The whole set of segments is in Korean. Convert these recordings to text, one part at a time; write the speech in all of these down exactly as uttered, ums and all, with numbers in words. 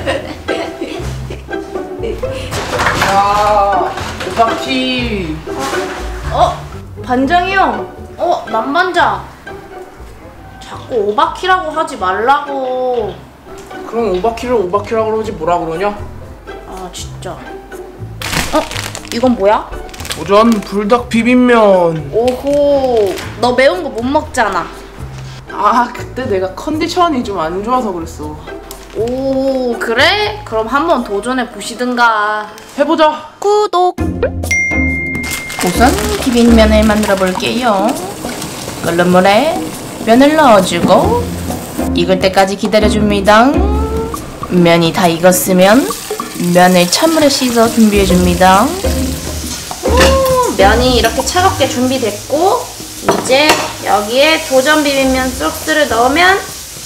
야, 오바키. 어? 반장이 형. 어? 남반장. 자꾸 오바키라고 하지 말라고. 그럼 오바키를 오바키라고 그러지 뭐라 그러냐? 아 진짜. 어? 이건 뭐야? 도전 불닭 비빔면. 오호. 너 매운 거 못 먹잖아. 아, 그때 내가 컨디션이 좀 안 좋아서 그랬어. 오, 그래? 그럼 한번 도전해 보시든가. 해보자. 구독. 우선 비빔면을 만들어 볼게요. 끓는 물에 면을 넣어주고 익을 때까지 기다려줍니다. 면이 다 익었으면 면을 찬물에 씻어 준비해줍니다. 오, 면이 이렇게 차갑게 준비됐고 이제 여기에 도전 비빔면 소스를 넣으면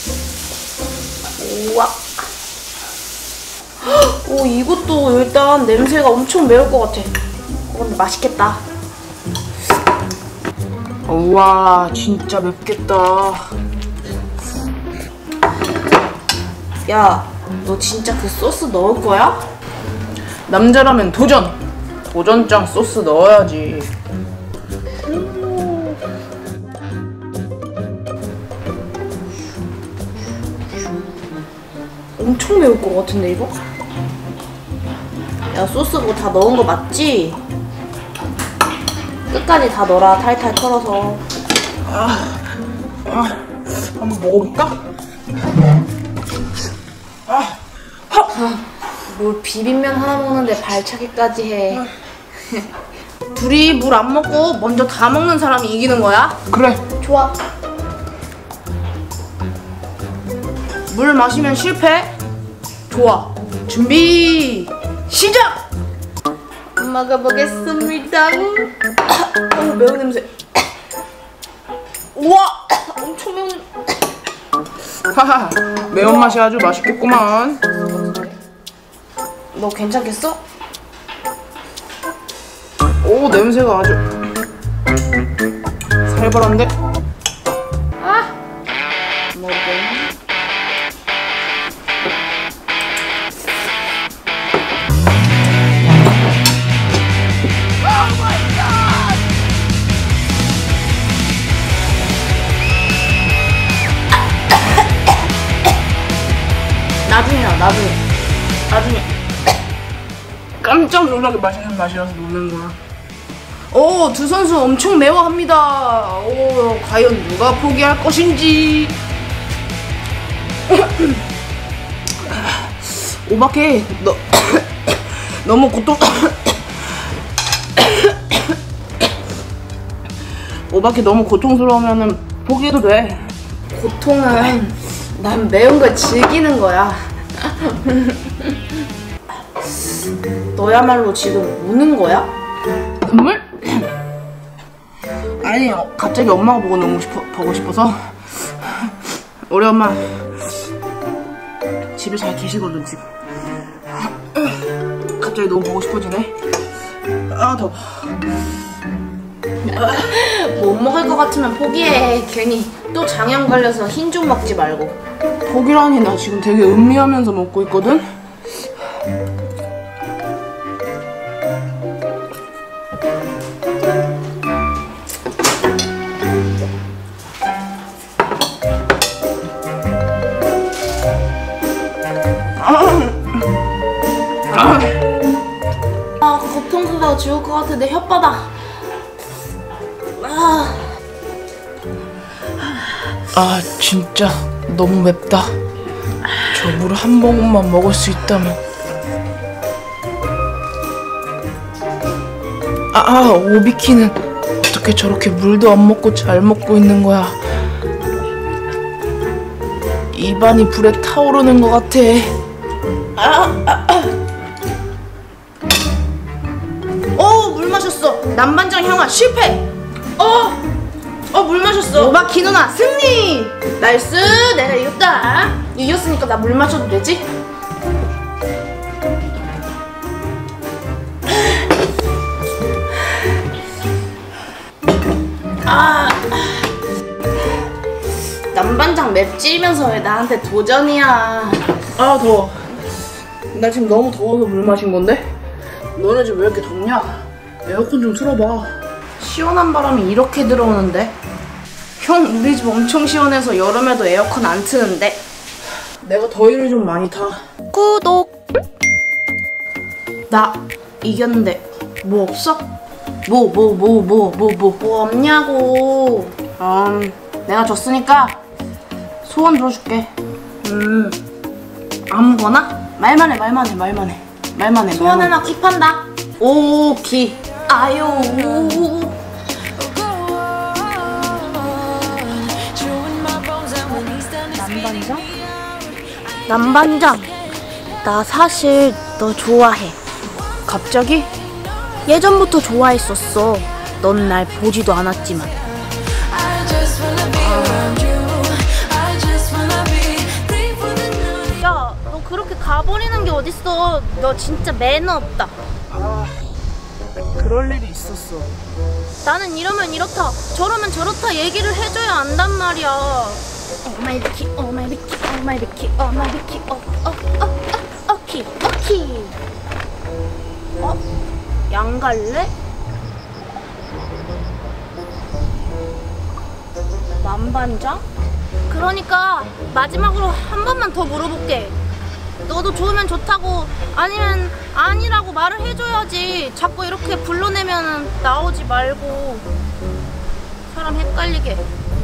우와. 오, 이것도 일단 냄새가 엄청 매울 것 같아. 근데 맛있겠다. 우와, 진짜 맵겠다. 야, 너 진짜 그 소스 넣을 거야? 남자라면 도전! 도전장 소스 넣어야지. 엄청 매울 것 같은데 이거? 야, 소스 그거 다 넣은 거 맞지? 끝까지 다 넣어라, 탈탈 털어서. 아, 아, 한번 먹어볼까? 아, 아, 뭘 비빔면 하나 먹는데 발차기까지 해. 둘이 물 안 먹고 먼저 다 먹는 사람이 이기는 거야? 그래. 좋아. 물 마시면 실패? 좋아. 준비 시작! 먹어보겠습니다. 오, 매운 냄새. 우와! 엄청 매운. 하하, 매운맛이 아주 맛있겠구만. 너 괜찮겠어? 오, 냄새가 아주 살벌한데? 아! 먹어. 나중이야, 나중에. 나중에. 깜짝 놀라게 맛있는 맛이라서 놀는 거야. 오, 두 선수 엄청 매워합니다. 오, 과연 누가 포기할 것인지. 오바케, 너 너무 고통. 오바케 너무 고통스러우면은 포기해도 돼. 고통은 난 매운 걸 즐기는 거야. 너야말로 지금 우는 거야? 눈물? 아니, 어, 갑자기 엄마가 보고 너무 싶어, 보고 싶어서. 우리 엄마 집에 잘 계시거든 지금. 갑자기 너무 보고 싶어지네. 아, 더워. 못 먹을 것 같으면 포기해. 괜히 또 장염 걸려서 흰죽 먹지 말고. 포기라니, 나 지금 되게 음미하면서 먹고 있거든. 아, 고통스러워 죽을 것 같아. 내 혓바닥. 아, 아, 진짜 너무 맵다. 저 물 한 모금만 먹을 수 있다면. 아, 아, 오비키는 어떻게 저렇게 물도 안 먹고 잘 먹고 있는 거야. 입안이 불에 타오르는 것 같아. 아, 아, 아. 어, 물 마셨어. 남반장 형아 실패. 어, 어, 물 마셨어. 오바키 누나 승리. 나이스, 내가 이겼다. 이겼으니까 나 물 마셔도 되지? 아, 남반장 맵찔면서 왜 나한테 도전이야. 아, 더워. 나 지금 너무 더워서 물 마신 건데? 너네 집 왜 이렇게 덥냐? 에어컨 좀 틀어봐. 시원한 바람이 이렇게 들어오는데? 형, 우리 집 엄청 시원해서 여름에도 에어컨 안 트는데? 내가 더위를 좀 많이 타. 구독! 나 이겼는데 뭐 없어? 뭐 뭐 뭐 뭐 뭐 뭐 뭐 없냐고. 음, 내가 졌으니까 소원 들어줄게. 음, 아무거나? 말만 해, 말만 해, 말만 해. 말만 해. 소원 하나 킵한다. 오, 기. 아유. 남반장? 남반장, 나 사실 너 좋아해. 갑자기? 예전부터 좋아했었어. 넌 날 보지도 않았지만. 야, 너 그렇게 가버리는 게 어딨어. 너 진짜 매너 없다. 아, 그럴 일이 있었어. 나는 이러면 이렇다, 저러면 저렇다 얘기를 해줘야 안단 말이야. 오마이 비키, 오마이 비키, 오마이 비키, 오마이 비키, 어, 어, 어, 어, 오키, 오키. 어? 양갈래? 남반장? 그러니까 마지막으로 한 번만 더 물어볼게. 너도 좋으면 좋다고, 아니면 아니라고 말을 해줘야지. 자꾸 이렇게 불러내면 나오지 말고 사람 헷갈리게.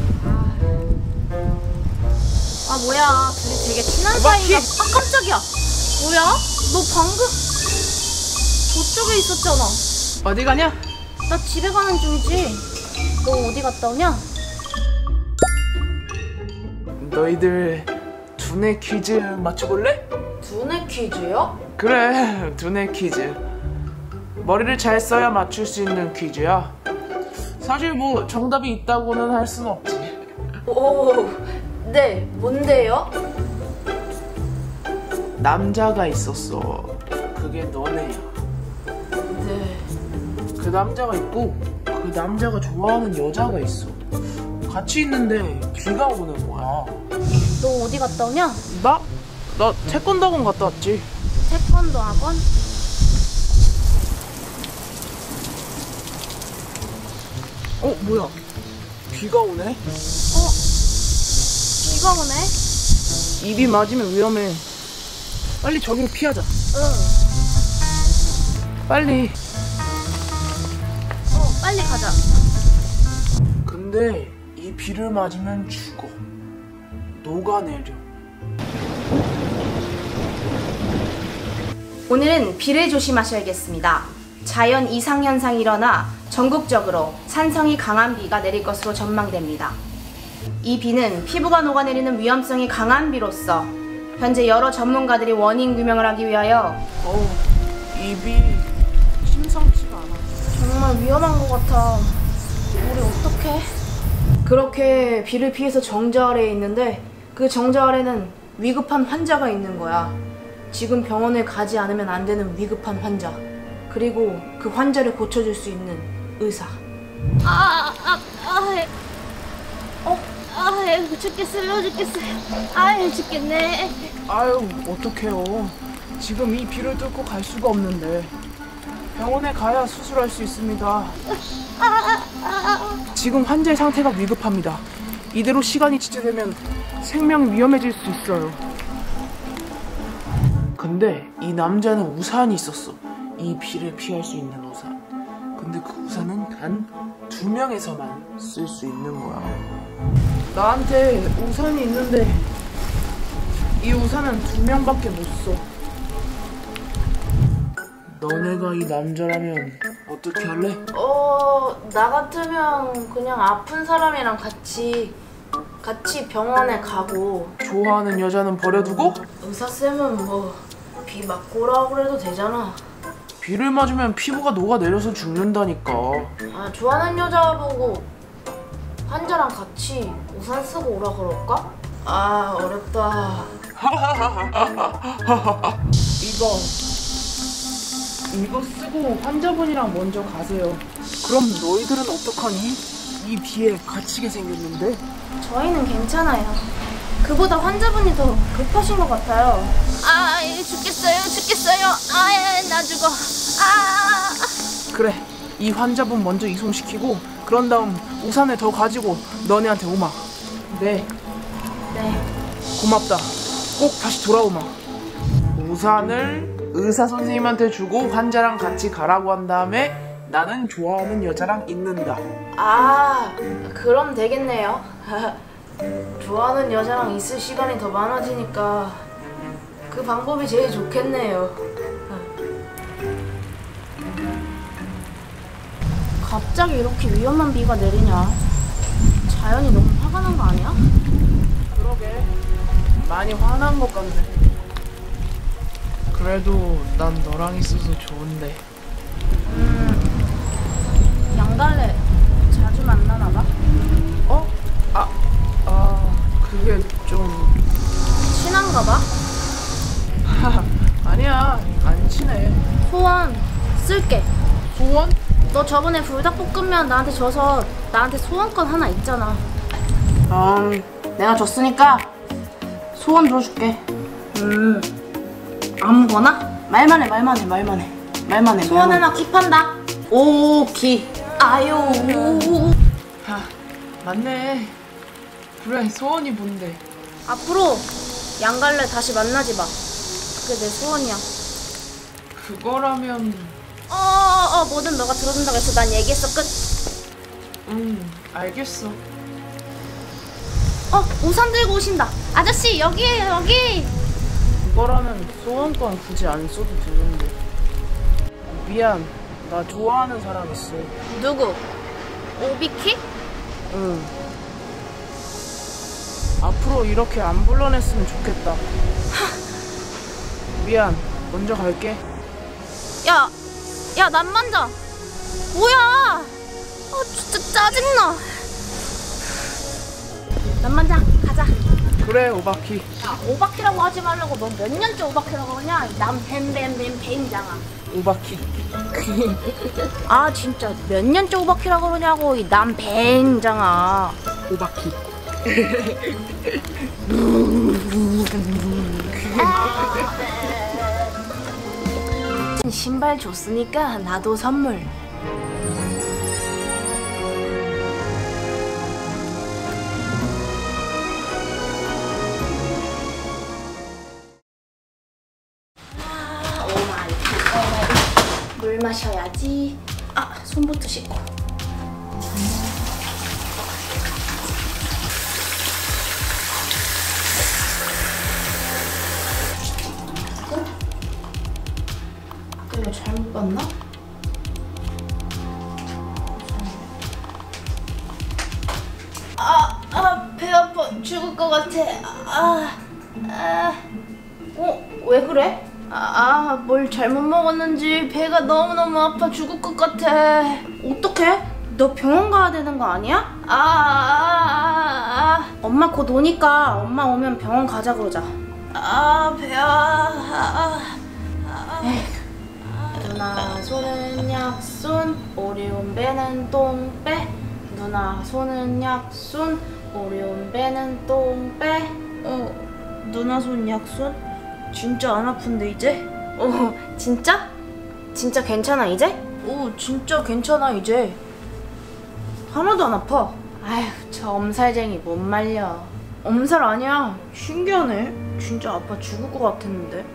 아 뭐야, 둘이 되게 친한 사이인가? 아 깜짝이야. 뭐야? 너 방금 저쪽에 있었잖아. 어디 가냐? 나 집에 가는 중이지. 너 어디 갔다 오냐? 너희들 두뇌 퀴즈 맞춰볼래? 두뇌 퀴즈요? 그래, 두뇌 퀴즈. 머리를 잘 써야 맞출 수 있는 퀴즈야. 사실 뭐 정답이 있다고는 할 수는 없지. 오, 네, 뭔데요? 남자가 있었어. 그게 너네야. 네. 그 남자가 있고 그 남자가 좋아하는 여자가 있어. 같이 있는데 비가 오는 거야. 너 어디 갔다 오냐? 나? 나 태권도 학원 갔다 왔지. 태권도 학원? 어, 뭐야? 비가 오네? 어? 비가 오네? 입이 맞으면 위험해. 빨리 저기로 피하자. 응. 빨리. 어, 빨리 가자. 근데 이 비를 맞으면 죽어. 녹아내려. 오늘은 비를 조심하셔야겠습니다. 자연 이상현상이 일어나 전국적으로 산성이 강한 비가 내릴 것으로 전망됩니다. 이 비는 피부가 녹아내리는 위험성이 강한 비로서 현재 여러 전문가들이 원인 규명을 하기 위하여 어우, 입이 심상치가 않아. 정말 위험한 것 같아. 우리 어떡해? 그렇게 비를 피해서 정자 아래에 있는데 그 정자 아래는 위급한 환자가 있는 거야. 지금 병원에 가지 않으면 안 되는 위급한 환자. 그리고 그 환자를 고쳐줄 수 있는 의사. 아, 아, 아, 어, 아, 죽겠어요, 죽겠어요. 아, 죽겠네. 아유, 어떡해요. 지금 이 비를 뚫고 갈 수가 없는데. 병원에 가야 수술할 수 있습니다. 지금 환자의 상태가 위급합니다. 이대로 시간이 지체되면 생명이 위험해질 수 있어요. 근데 이 남자는 우산이 있었어. 이 비를 피할 수 있는 우산. 근데 그 우산은 단 두 명에서만 쓸 수 있는 거야. 나한테 우산이 있는데 이 우산은 두 명밖에 못 써. 너네가 이 남자라면 어떻게 할래? 어, 나 같으면 그냥 아픈 사람이랑 같이 같이 병원에 가고. 좋아하는 여자는 버려두고? 의사쌤은 뭐 비 맞고 오라고 그래도 되잖아. 비를 맞으면 피부가 녹아내려서 죽는다니까. 아, 좋아하는 여자 보고 환자랑 같이 우산 쓰고 오라 그럴까? 아, 어렵다. 이거 이거 쓰고 환자분이랑 먼저 가세요. 그럼 너희들은 어떡하니? 이 비에 갇히게 생겼는데. 저희는 괜찮아요. 그보다 환자분이 더 급하신 것 같아요. 아, 죽겠어요, 죽겠어요. 아예 나 죽어. 아. 그래, 이 환자분 먼저 이송시키고 그런 다음 우산을 더 가지고 너네한테 오마. 네. 네. 고맙다. 꼭 다시 돌아오마. 우산을 의사 선생님한테 주고 환자랑 같이 가라고 한 다음에 나는 좋아하는 여자랑 있는다. 아, 그럼 되겠네요. 좋아하는 여자랑 있을 시간이 더 많아지니까 그 방법이 제일 좋겠네요. 갑자기 이렇게 위험한 비가 내리냐? 자연이 너무 화가 난 거 아니야? 그러게, 많이 화난 것 같네. 그래도 난 너랑 있어서 좋은데. 음, 양갈래 자주 만나나 봐? 어? 아, 아, 그게 좀... 친한가 봐? 하하, 아니야, 안 친해. 소원 쓸게. 소원? 너 저번에 불닭볶음면 나한테 줘서 나한테 소원권 하나 있잖아. 음, 내가 줬으니까 소원 들어줄게. 음, 아무거나? 말만 해, 말만 해, 말만 해. 말만 해. 소원 하나 킵한다. 오, 기. 아유. 아, 맞네. 그래, 소원이 뭔데? 앞으로 양갈래 다시 만나지 마. 그게 내 소원이야. 그거라면... 어, 어, 어, 뭐든 너가 들어준다고 해서 난 얘기했어, 끝. 음, 알겠어. 어, 우산 들고 오신다. 아저씨, 여기에요, 여기. 그거라면 소원권 굳이 안 써도 되는데. 미안, 나 좋아하는 사람 있어. 누구? 오비키? 응. 앞으로 이렇게 안 불러냈으면 좋겠다. 미안, 먼저 갈게. 야, 야, 난 만져. 뭐야? 아, 진짜 짜증나. 난 만져, 가자. 그래, 오바키. 야, 오바키라고 하지 말라고. 넌 몇 년째 오바키라고 그러냐? 남 뱀뱀뱀 뱀장아. 오바키. 아, 진짜 몇 년째 오바키라고 그러냐고. 이 남 뱀장아. 오바키. 신발 줬으니까 나도 선물. 아, 오마이 갓. 물 마셔야지. 아, 손부터 씻고. 이거 잘못 봤나? 아, 아, 배 아파. 죽을 것 같아. 아, 아, 어, 왜 그래? 아, 아, 뭘 잘못 먹었는지 배가 너무너무 아파 죽을 것 같아. 어떡해? 너 병원 가야 되는 거 아니야? 아, 아, 아, 아. 엄마 곧 오니까 엄마 오면 병원 가자 그러자. 아, 배야. 아, 아. 에휴. 누나 손은 약손, 오리온 배는 똥배. 누나 손은 약손, 오리온 배는 똥배. 어, 누나 손 약손? 진짜 안 아픈데 이제? 어, 진짜? 진짜 괜찮아 이제? 어, 진짜 괜찮아 이제. 하나도 안 아파. 아휴, 저 엄살쟁이 못 말려. 엄살 아니야. 신기하네. 진짜 아파 죽을 것 같았는데.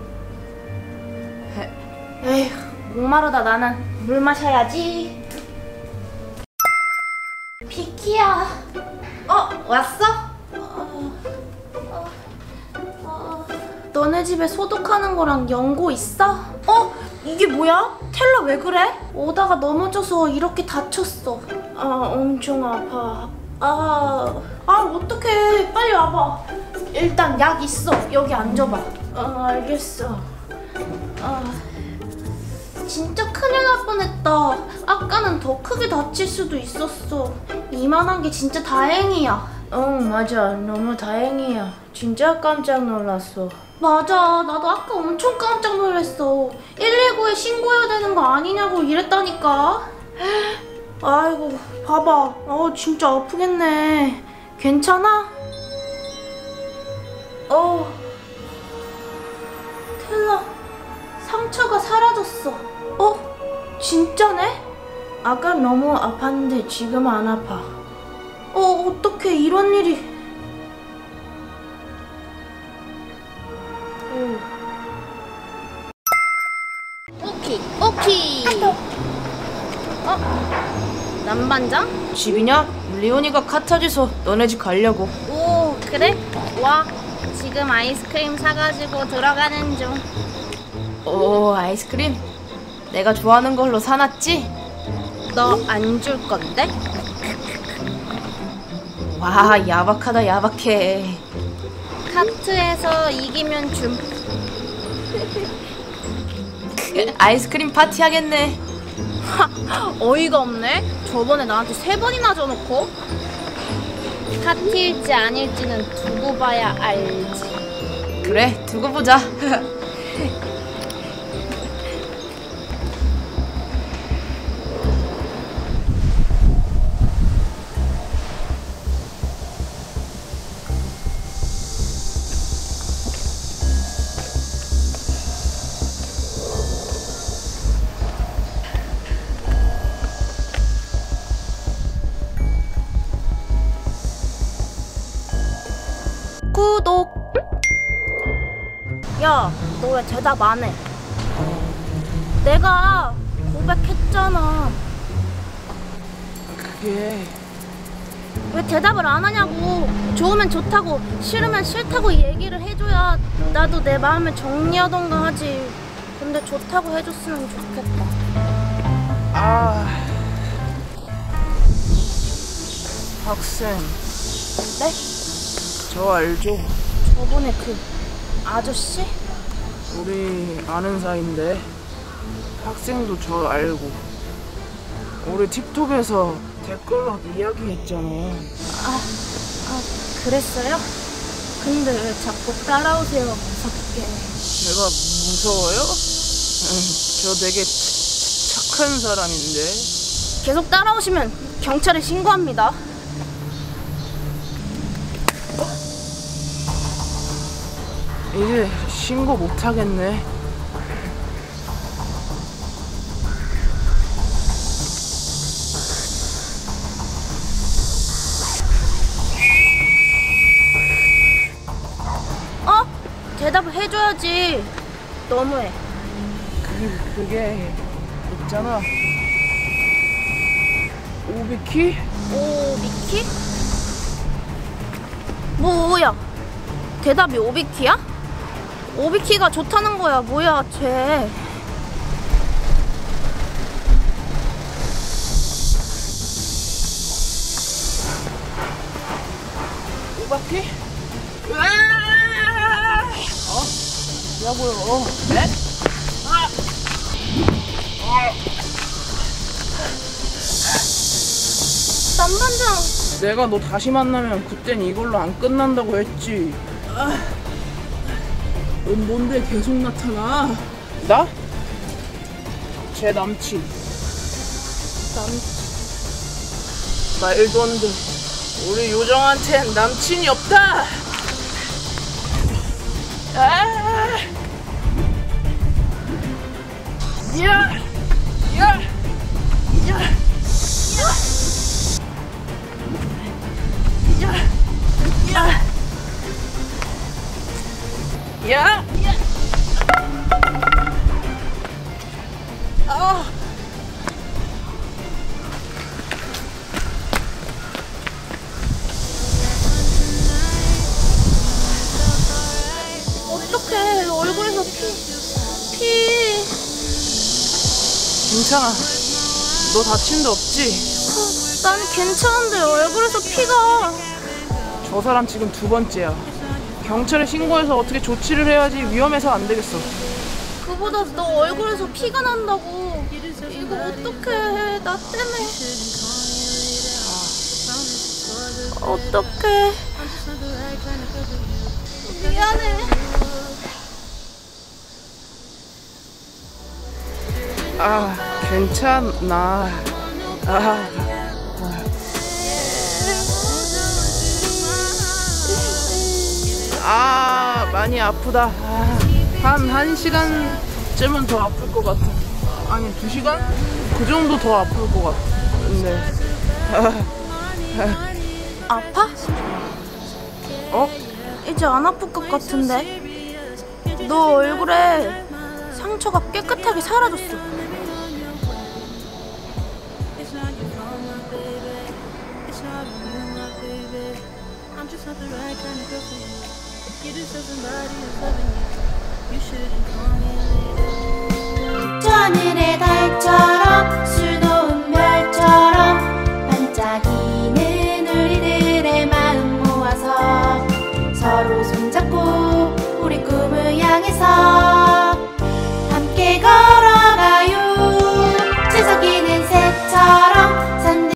에휴, 목마르다 나는. 물 마셔야지. 비키야. 어, 왔어? 어, 어, 어. 너네 집에 소독하는 거랑 연고 있어? 어? 이게 뭐야? 텔라 왜 그래? 오다가 넘어져서 이렇게 다쳤어. 아, 엄청 아파. 아, 아, 어떡해. 빨리 와봐. 일단 약 있어. 여기 앉아봐. 아, 알겠어. 아, 진짜 큰일 날 뻔했다. 아까는 더 크게 다칠 수도 있었어. 이만한 게 진짜 다행이야. 응, 맞아. 너무 다행이야. 진짜 깜짝 놀랐어. 맞아. 나도 아까 엄청 깜짝 놀랐어. 일일구에 신고해야 되는 거 아니냐고 이랬다니까. 아이고, 봐봐. 어, 진짜 아프겠네. 괜찮아? 어. 텔라, 사라졌어. 어? 진짜네? 아까 너무 아팠는데 지금 안 아파. 어, 어떡해, 이런 일이. 오. 오케이, 오케이. 어? 남반장? 집이냐? 리온이가 카타지서 너네 집 가려고. 오, 그래? 와, 지금 아이스크림 사가지고 들어가는 중. 오, 아이스크림? 내가 좋아하는 걸로 사놨지? 너 안 줄 건데? 와, 야박하다 야박해. 카트에서 이기면 줌. 아이스크림 파티 하겠네. 어이가 없네. 저번에 나한테 세 번이나 줘놓고. 파티일지 아닐지는 두고 봐야 알지. 그래, 두고 보자. 구독. 야, 너 왜 대답 안 해? 내가 고백했잖아. 그게 왜 대답을 안 하냐고. 좋으면 좋다고, 싫으면 싫다고 얘기를 해줘야 나도 내 마음을 정리하던가 하지. 근데 좋다고 해줬으면 좋겠다. 아 학생 네? 저 알죠? 저번에 그 아저씨? 우리 아는 사이인데 학생도 저 알고 우리 팁톡에서 댓글로 이야기했잖아요. 아, 아, 그랬어요? 근데 왜 자꾸 따라오세요, 무섭게. 제가 무서워요? 응, 저 되게 차- 착한 사람인데. 계속 따라오시면 경찰에 신고합니다. 이제 신고 못하겠네. 어? 대답을 해줘야지. 너무해. 그게, 그게 있잖아. 오비키? 오, 미키? 뭐야? 대답이 오비키야? 오비키가 좋다는 거야. 뭐야, 쟤. 오바키? 어? 뭐라고요? 네? 아! 아! 남반장. 내가 너 다시 만나면 그땐 이걸로 안 끝난다고 했지. 아. 넌 뭔데 계속 나타나? 나? 제 남친. 남, 말도 안 돼. 우리 요정한텐 남친이 없다. 아! 야! 야! 야! 야! 야! 야! 야! 아! 어떡해. 얼굴에서 피, 피. 괜찮아. 너 다친 데 없지? 어, 난 괜찮은데 얼굴에서 피가. 저 사람 지금 두 번째야. 경찰에 신고해서 어떻게 조치를 해야지. 위험해서 안 되겠어. 그보다 너 얼굴에서 피가 난다고. 이거 어떡해. 나 때문에. 어떡해. 미안해. 아, 괜찮아. 아, 아, 많이 아프다. 아, 한, 한 시간 쯤은 더 아플 것 같아. 아니 두 시간? 그 정도 더 아플 것 같아. 근데 아파? 어? 이제 안 아플 것 같은데. 너 얼굴에 상처가 깨끗하게 사라졌어. 저 하늘의 달처럼 수놓은 별처럼 반짝이는 우리들의 마음 모아서 서로 손잡고 우리 꿈을 향해서